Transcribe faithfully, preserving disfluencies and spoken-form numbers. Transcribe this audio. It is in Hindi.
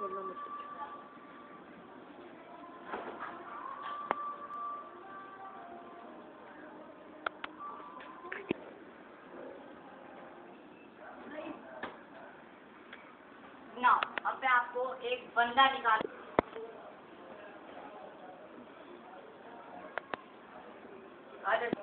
बोलना मुझसे। ना अब मैं आपको एक बंदा निकाल अरे